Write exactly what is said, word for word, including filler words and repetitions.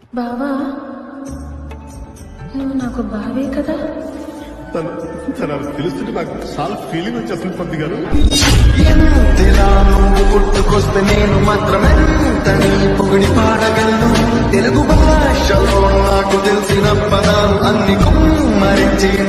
బావా నువ్వు నాకు బావే కదా? తను తను తెలుస్తుంటే నాకు చాలా ఫీలింగ్ వచ్చేస్తుంది పంది గారు. నువ్వు పుట్టుకొస్తే నేను మాత్రమే తని పొగిడి పాడగలను. తెలుగు భాషలో నాకు తెలిసిన పదాలు అన్ని కుమ్మరించి